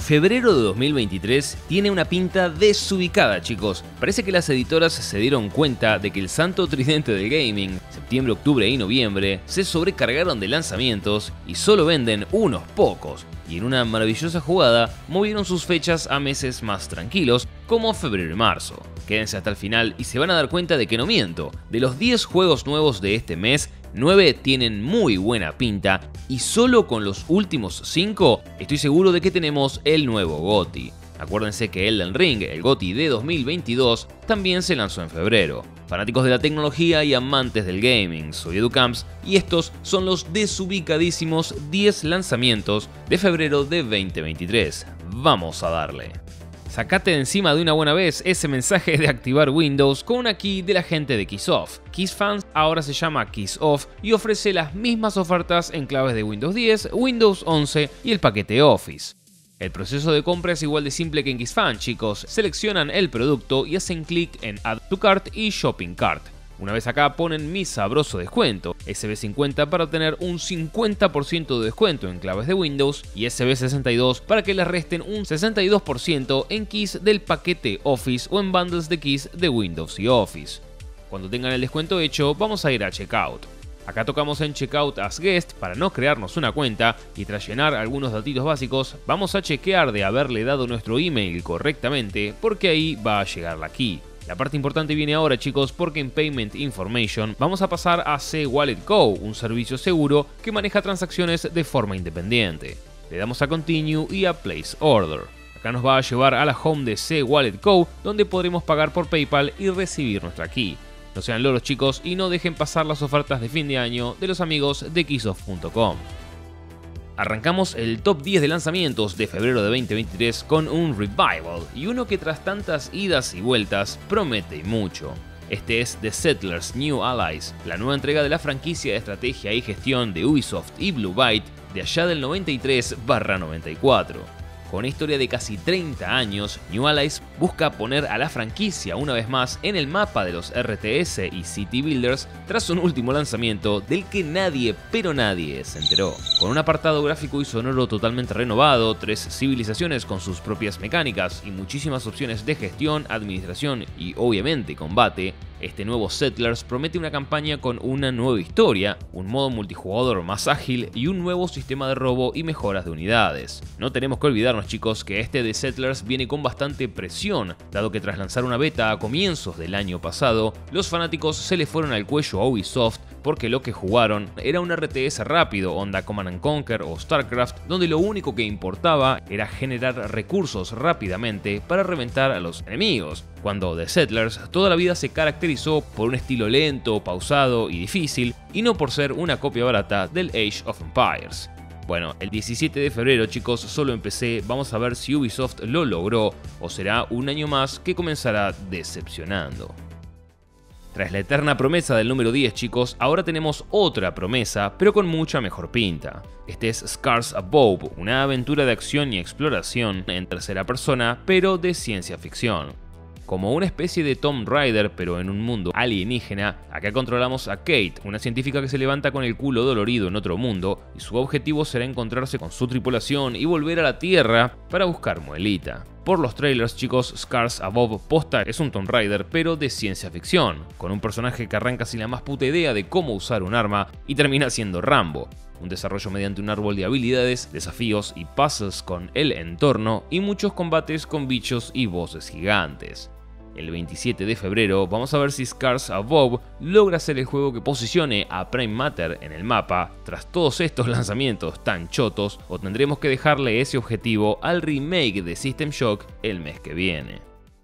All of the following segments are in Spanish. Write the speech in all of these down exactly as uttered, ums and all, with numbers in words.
Febrero de dos mil veintitrés tiene una pinta desubicada, chicos. Parece que las editoras se dieron cuenta de que el santo tridente del gaming, septiembre, octubre y noviembre, se sobrecargaron de lanzamientos y solo venden unos pocos. Y en una maravillosa jugada, movieron sus fechas a meses más tranquilos, como febrero y marzo. Quédense hasta el final y se van a dar cuenta de que no miento. De los diez juegos nuevos de este mes, nueve tienen muy buena pinta y solo con los últimos cinco estoy seguro de que tenemos el nuevo GOTY. Acuérdense que Elden Ring, el GOTY de dos mil veintidós, también se lanzó en febrero. Fanáticos de la tecnología y amantes del gaming, soy EduCamps y estos son los desubicadísimos diez lanzamientos de febrero de dos mil veintitrés. Vamos a darle. Sacate de encima de una buena vez ese mensaje de activar Windows con una key de la gente de KeysOff. KeysFans ahora se llama KeysOff y ofrece las mismas ofertas en claves de Windows diez, Windows once y el paquete Office. El proceso de compra es igual de simple que en KeysFans, chicos. Seleccionan el producto y hacen clic en Add to Cart y Shopping Cart. Una vez acá ponen mi sabroso descuento, S B cincuenta para obtener un cincuenta por ciento de descuento en claves de Windows y S B sesenta y dos para que les resten un sesenta y dos por ciento en keys del paquete Office o en bundles de keys de Windows y Office. Cuando tengan el descuento hecho, vamos a ir a Checkout. Acá tocamos en Checkout as Guest para no crearnos una cuenta y tras llenar algunos datitos básicos, vamos a chequear de haberle dado nuestro email correctamente porque ahí va a llegar la key. La parte importante viene ahora, chicos, porque en Payment Information vamos a pasar a C-Wallet Go, un servicio seguro que maneja transacciones de forma independiente. Le damos a Continue y a Place Order. Acá nos va a llevar a la home de C-Wallet Go, donde podremos pagar por PayPal y recibir nuestra key. No sean loros, chicos, y no dejen pasar las ofertas de fin de año de los amigos de Keysoft punto com. Arrancamos el top diez de lanzamientos de febrero de dos mil veintitrés con un revival y uno que tras tantas idas y vueltas promete mucho. Este es The Settlers New Allies, la nueva entrega de la franquicia de estrategia y gestión de Ubisoft y Blue Byte de allá del noventa y tres barra noventa y cuatro. Con una historia de casi treinta años, New Allies busca poner a la franquicia una vez más en el mapa de los R T S y City Builders tras un último lanzamiento del que nadie, pero nadie se enteró. Con un apartado gráfico y sonoro totalmente renovado, tres civilizaciones con sus propias mecánicas y muchísimas opciones de gestión, administración y obviamente combate, este nuevo Settlers promete una campaña con una nueva historia, un modo multijugador más ágil y un nuevo sistema de robo y mejoras de unidades. No tenemos que olvidarnos, chicos, que este The Settlers viene con bastante presión, dado que tras lanzar una beta a comienzos del año pasado, los fanáticos se le fueron al cuello a Ubisoft porque lo que jugaron era un R T S rápido, onda Command and Conquer o StarCraft, donde lo único que importaba era generar recursos rápidamente para reventar a los enemigos, cuando The Settlers toda la vida se caracterizó por un estilo lento, pausado y difícil, y no por ser una copia barata del Age of Empires. Bueno, el diecisiete de febrero, chicos, solo empecé, vamos a ver si Ubisoft lo logró o será un año más que comenzará decepcionando. Tras la eterna promesa del número diez, chicos, ahora tenemos otra promesa, pero con mucha mejor pinta. Este es Scars Above, una aventura de acción y exploración en tercera persona, pero de ciencia ficción. Como una especie de Tomb Raider, pero en un mundo alienígena, acá controlamos a Kate, una científica que se levanta con el culo dolorido en otro mundo, y su objetivo será encontrarse con su tripulación y volver a la Tierra para buscar Muelita. Por los trailers, chicos, Scars Above posta es un Tomb Raider, pero de ciencia ficción, con un personaje que arranca sin la más puta idea de cómo usar un arma y termina siendo Rambo. Un desarrollo mediante un árbol de habilidades, desafíos y puzzles con el entorno y muchos combates con bichos y voces gigantes. El veintisiete de febrero vamos a ver si Scars Above logra ser el juego que posicione a Prime Matter en el mapa tras todos estos lanzamientos tan chotos, o tendremos que dejarle ese objetivo al remake de System Shock el mes que viene.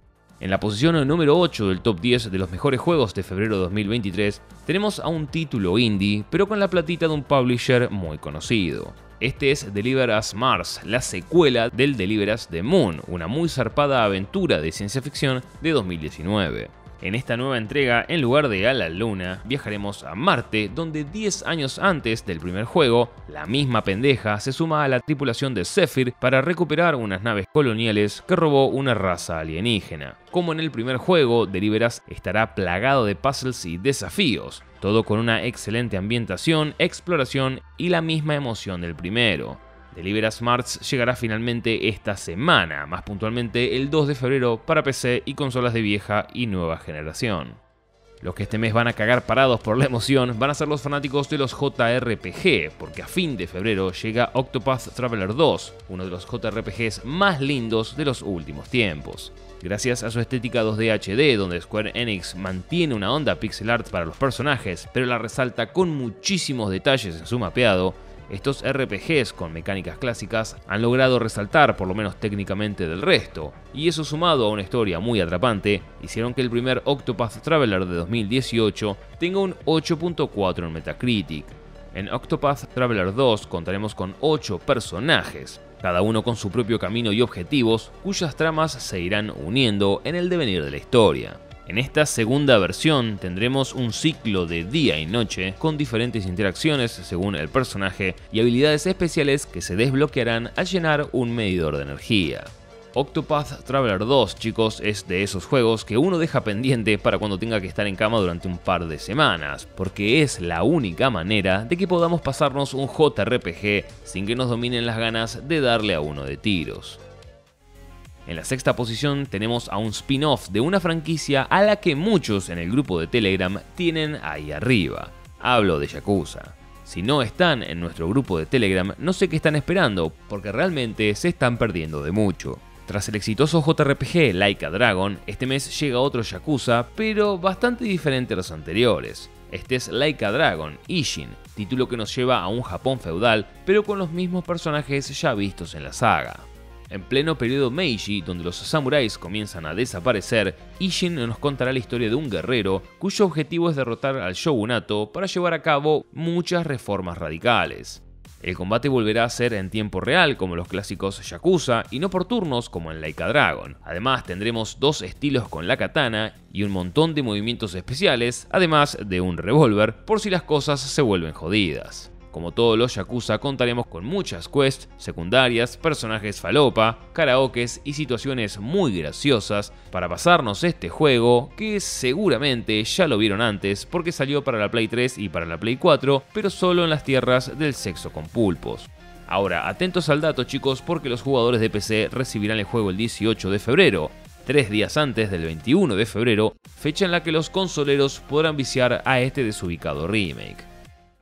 En la posición número ocho del top diez de los mejores juegos de febrero de dos mil veintitrés tenemos a un título indie, pero con la platita de un publisher muy conocido. Este es Deliver Us Mars, la secuela del Deliver Us The Moon, una muy zarpada aventura de ciencia ficción de dos mil diecinueve. En esta nueva entrega, en lugar de a la Luna, viajaremos a Marte, donde diez años antes del primer juego, la misma pendeja se suma a la tripulación de Zephyr para recuperar unas naves coloniales que robó una raza alienígena. Como en el primer juego, Deliver Us estará plagado de puzzles y desafíos, todo con una excelente ambientación, exploración y la misma emoción del primero. Deliver Smarts llegará finalmente esta semana, más puntualmente el dos de febrero para P C y consolas de vieja y nueva generación. Los que este mes van a cagar parados por la emoción van a ser los fanáticos de los J R P G, porque a fin de febrero llega Octopath Traveler dos, uno de los J R P Gs más lindos de los últimos tiempos. Gracias a su estética dos D H D, donde Square Enix mantiene una onda pixel art para los personajes, pero la resalta con muchísimos detalles en su mapeado, estos R P Gs con mecánicas clásicas han logrado resaltar por lo menos técnicamente del resto, y eso sumado a una historia muy atrapante, hicieron que el primer Octopath Traveler de dos mil dieciocho tenga un ocho punto cuatro en Metacritic. En Octopath Traveler dos contaremos con ocho personajes, cada uno con su propio camino y objetivos, cuyas tramas se irán uniendo en el devenir de la historia. En esta segunda versión tendremos un ciclo de día y noche con diferentes interacciones según el personaje y habilidades especiales que se desbloquearán al llenar un medidor de energía. Octopath Traveler dos, chicos, es de esos juegos que uno deja pendiente para cuando tenga que estar en cama durante un par de semanas, porque es la única manera de que podamos pasarnos un J R P G sin que nos dominen las ganas de darle a uno de tiros. En la sexta posición tenemos a un spin-off de una franquicia a la que muchos en el grupo de Telegram tienen ahí arriba. Hablo de Yakuza. Si no están en nuestro grupo de Telegram, no sé qué están esperando, porque realmente se están perdiendo de mucho. Tras el exitoso J R P G Like a Dragon, este mes llega otro Yakuza, pero bastante diferente a los anteriores. Este es Like a Dragon, Ishin, título que nos lleva a un Japón feudal, pero con los mismos personajes ya vistos en la saga. En pleno periodo Meiji, donde los samuráis comienzan a desaparecer, Ishin nos contará la historia de un guerrero cuyo objetivo es derrotar al shogunato para llevar a cabo muchas reformas radicales. El combate volverá a ser en tiempo real como los clásicos Yakuza y no por turnos como en Like a Dragon. Además tendremos dos estilos con la katana y un montón de movimientos especiales, además de un revólver por si las cosas se vuelven jodidas. Como todos los Yakuza contaremos con muchas quests, secundarias, personajes falopa, karaokes y situaciones muy graciosas para pasarnos este juego que seguramente ya lo vieron antes porque salió para la Play tres y para la Play cuatro, pero solo en las tierras del sexo con pulpos. Ahora, atentos al dato, chicos, porque los jugadores de P C recibirán el juego el dieciocho de febrero, tres días antes del veintiuno de febrero, fecha en la que los consoleros podrán viciar a este desubicado remake.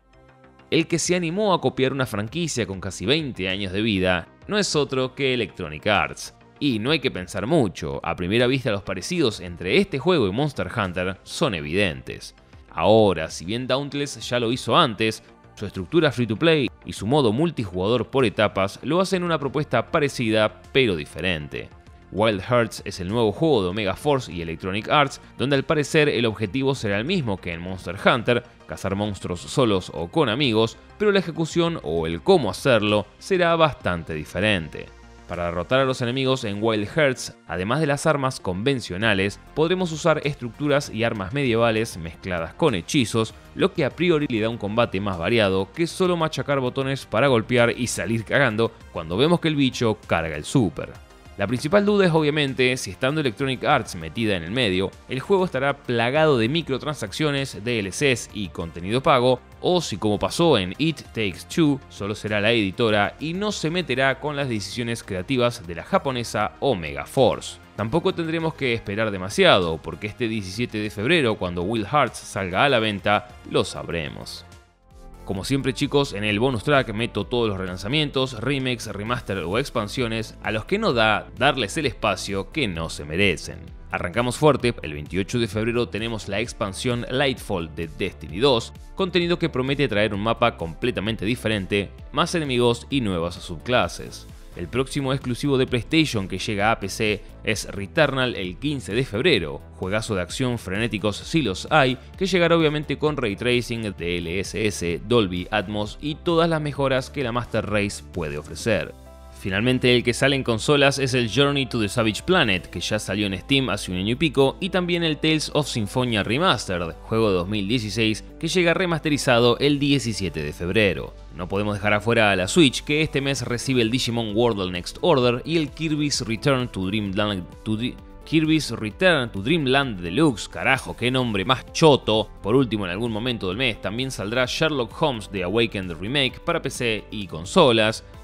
El que se animó a copiar una franquicia con casi veinte años de vida no es otro que Electronic Arts. Y no hay que pensar mucho, a primera vista los parecidos entre este juego y Monster Hunter son evidentes. Ahora, si bien Dauntless ya lo hizo antes, su estructura free to play y su modo multijugador por etapas lo hacen una propuesta parecida pero diferente. Wild Hearts es el nuevo juego de Omega Force y Electronic Arts, donde al parecer el objetivo será el mismo que en Monster Hunter, cazar monstruos solos o con amigos, pero la ejecución o el cómo hacerlo será bastante diferente. Para derrotar a los enemigos en Wild Hearts, además de las armas convencionales, podremos usar estructuras y armas medievales mezcladas con hechizos, lo que a priori le da un combate más variado que solo machacar botones para golpear y salir cagando cuando vemos que el bicho carga el super. La principal duda es obviamente si estando Electronic Arts metida en el medio, el juego estará plagado de microtransacciones, D L Cs y contenido pago, o si como pasó en It Takes Two, solo será la editora y no se meterá con las decisiones creativas de la japonesa Omega Force. Tampoco tendremos que esperar demasiado, porque este diecisiete de febrero, cuando Wild Hearts salga a la venta, lo sabremos. Como siempre, chicos, en el bonus track meto todos los relanzamientos, remakes, remaster o expansiones a los que no da darles el espacio que no se merecen. Arrancamos fuerte, el veintiocho de febrero tenemos la expansión Lightfall de Destiny dos, contenido que promete traer un mapa completamente diferente, más enemigos y nuevas subclases. El próximo exclusivo de PlayStation que llega a P C es Returnal el quince de febrero, juegazo de acción frenéticos si los hay, que llegará obviamente con Ray Tracing, D L S S, Dolby Atmos y todas las mejoras que la Master Race puede ofrecer. Finalmente el que sale en consolas es el Journey to the Savage Planet, que ya salió en Steam hace un año y pico, y también el Tales of Symphonia Remastered, juego de dos mil dieciséis, que llega remasterizado el diecisiete de febrero. No podemos dejar afuera a la Switch, que este mes recibe el Digimon World Next Order y el Kirby's Return to Dreamland, to Dr Kirby's Return to Dreamland Deluxe, carajo, qué nombre más choto. Por último, en algún momento del mes también saldrá Sherlock Holmes The Awakened Remake para P C y consolas.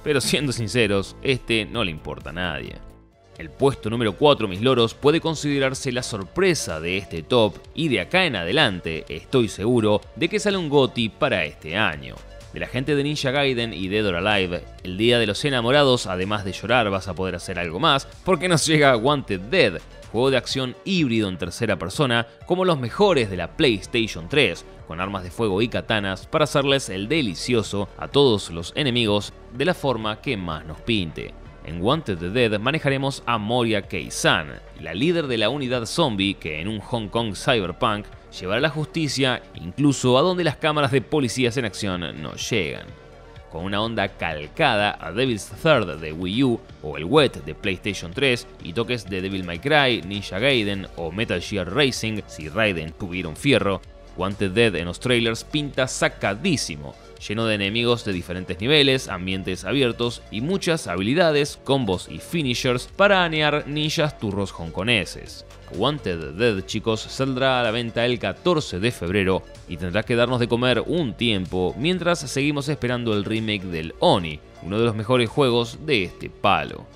pero siendo sinceros, este no le importa a nadie. El puesto número cuatro, mis loros, puede considerarse la sorpresa de este top y de acá en adelante estoy seguro de que sale un GOTY para este año. De la gente de Ninja Gaiden y Dead or Alive, el día de los enamorados, además de llorar vas a poder hacer algo más, porque nos llega Wanted Dead, juego de acción híbrido en tercera persona como los mejores de la PlayStation tres, con armas de fuego y katanas para hacerles el delicioso a todos los enemigos de la forma que más nos pinte. En Wanted Dead manejaremos a Moria Kei-san, la líder de la unidad zombie que en un Hong Kong cyberpunk llevará la justicia incluso a donde las cámaras de policías en acción no llegan. Con una onda calcada a Devil's Third de Wii U o el Wet de PlayStation tres y toques de Devil May Cry, Ninja Gaiden o Metal Gear Racing si Raiden tuviera un fierro, Wanted Dead en los trailers pinta sacadísimo, lleno de enemigos de diferentes niveles, ambientes abiertos y muchas habilidades, combos y finishers para anear ninjas turros hongkoneses. Wanted Dead, chicos, saldrá a la venta el catorce de febrero y tendrá que darnos de comer un tiempo mientras seguimos esperando el remake del Oni, uno de los mejores juegos de este palo.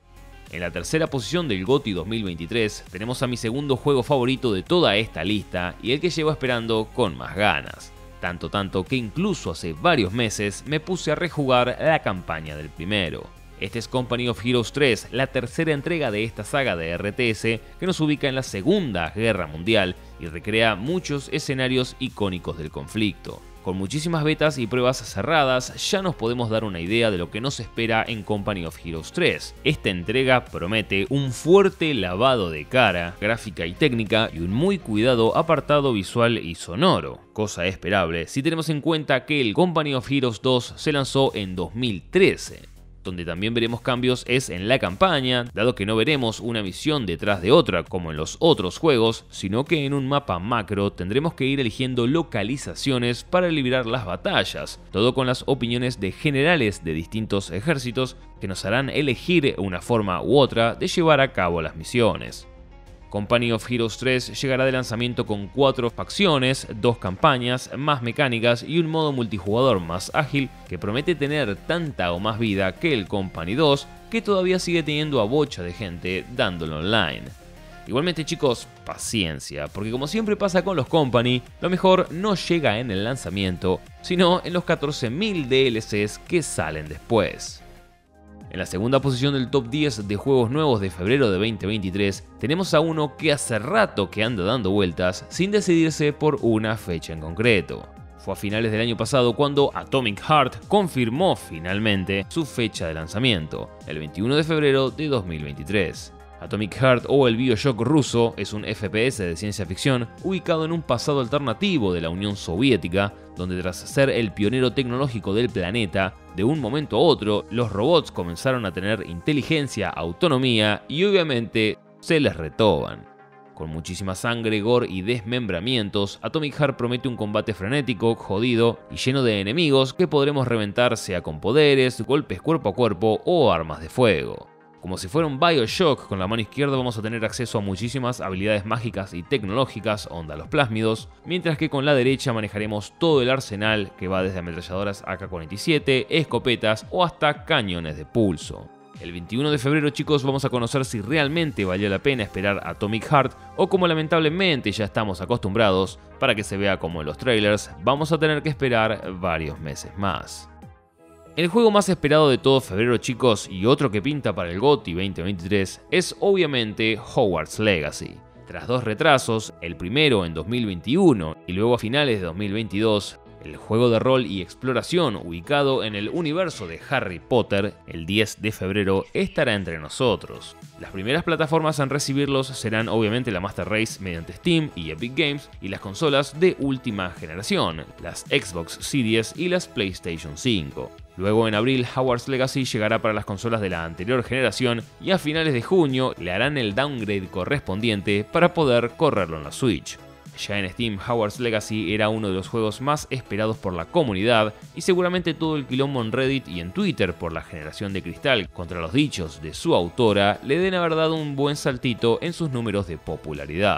En la tercera posición del GOTY dos mil veintitrés tenemos a mi segundo juego favorito de toda esta lista y el que llevo esperando con más ganas. Tanto tanto que incluso hace varios meses me puse a rejugar la campaña del primero. Este es Company of Heroes tres, la tercera entrega de esta saga de R T S que nos ubica en la Segunda Guerra Mundial y recrea muchos escenarios icónicos del conflicto. Con muchísimas betas y pruebas cerradas, ya nos podemos dar una idea de lo que nos espera en Company of Heroes tres. Esta entrega promete un fuerte lavado de cara, gráfica y técnica, y un muy cuidado apartado visual y sonoro, cosa esperable si tenemos en cuenta que el Company of Heroes dos se lanzó en dos mil trece. Donde también veremos cambios es en la campaña, dado que no veremos una misión detrás de otra como en los otros juegos, sino que en un mapa macro tendremos que ir eligiendo localizaciones para librar las batallas, todo con las opiniones de generales de distintos ejércitos que nos harán elegir una forma u otra de llevar a cabo las misiones. Company of Heroes tres llegará de lanzamiento con cuatro facciones, dos campañas, más mecánicas y un modo multijugador más ágil que promete tener tanta o más vida que el Company dos, que todavía sigue teniendo a bocha de gente dándolo online. Igualmente, chicos, paciencia, porque como siempre pasa con los Company, lo mejor no llega en el lanzamiento, sino en los catorce mil D L Cs que salen después. En la segunda posición del top diez de juegos nuevos de febrero de veinte veintitrés tenemos a uno que hace rato que anda dando vueltas sin decidirse por una fecha en concreto. Fue a finales del año pasado cuando Atomic Heart confirmó finalmente su fecha de lanzamiento, el veintiuno de febrero de dos mil veintitrés. Atomic Heart o el Bioshock ruso es un F P S de ciencia ficción ubicado en un pasado alternativo de la Unión Soviética, donde tras ser el pionero tecnológico del planeta, de un momento a otro los robots comenzaron a tener inteligencia, autonomía y obviamente se les retoban. Con muchísima sangre, gore y desmembramientos, Atomic Heart promete un combate frenético, jodido y lleno de enemigos que podremos reventar sea con poderes, golpes cuerpo a cuerpo o armas de fuego. Como si fuera un Bioshock, con la mano izquierda vamos a tener acceso a muchísimas habilidades mágicas y tecnológicas, onda los plásmidos, mientras que con la derecha manejaremos todo el arsenal que va desde ametralladoras A K cuarenta y siete, escopetas o hasta cañones de pulso. El veintiuno de febrero, chicos, vamos a conocer si realmente valió la pena esperar a Atomic Heart o, como lamentablemente ya estamos acostumbrados, para que se vea como en los trailers, vamos a tener que esperar varios meses más. El juego más esperado de todo febrero, chicos, y otro que pinta para el GOTY veinte veintitrés es obviamente Hogwarts Legacy. Tras dos retrasos, el primero en dos mil veintiuno y luego a finales de dos mil veintidós, el juego de rol y exploración ubicado en el universo de Harry Potter, el diez de febrero, estará entre nosotros. Las primeras plataformas en recibirlos serán obviamente la Master Race mediante Steam y Epic Games y las consolas de última generación, las Xbox Series y las PlayStation cinco. Luego en abril Hogwarts Legacy llegará para las consolas de la anterior generación y a finales de junio le harán el downgrade correspondiente para poder correrlo en la Switch. Ya en Steam, Hogwarts Legacy era uno de los juegos más esperados por la comunidad y seguramente todo el quilombo en Reddit y en Twitter por la generación de cristal contra los dichos de su autora le den haber dado un buen saltito en sus números de popularidad.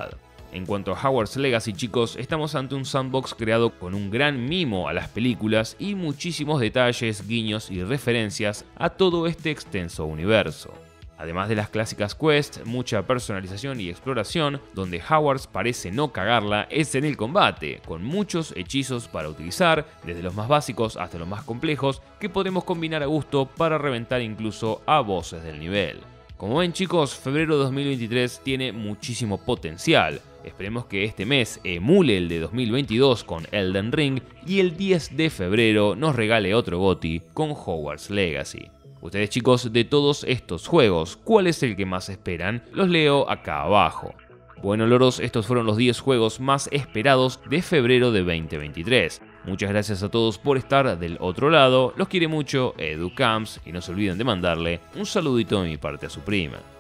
En cuanto a Hogwarts Legacy, chicos, estamos ante un sandbox creado con un gran mimo a las películas y muchísimos detalles, guiños y referencias a todo este extenso universo. Además de las clásicas quests, mucha personalización y exploración, donde Hogwarts parece no cagarla es en el combate, con muchos hechizos para utilizar, desde los más básicos hasta los más complejos, que podemos combinar a gusto para reventar incluso a bosses del nivel. Como ven, chicos, febrero de dos mil veintitrés tiene muchísimo potencial. Esperemos que este mes emule el de dos mil veintidós con Elden Ring y el diez de febrero nos regale otro GOTY con Hogwarts Legacy. Ustedes, chicos, de todos estos juegos, ¿cuál es el que más esperan? Los leo acá abajo. Bueno, loros, estos fueron los diez juegos más esperados de febrero de veinte veintitrés. Muchas gracias a todos por estar del otro lado, los quiere mucho EduCamps y no se olviden de mandarle un saludito de mi parte a su prima.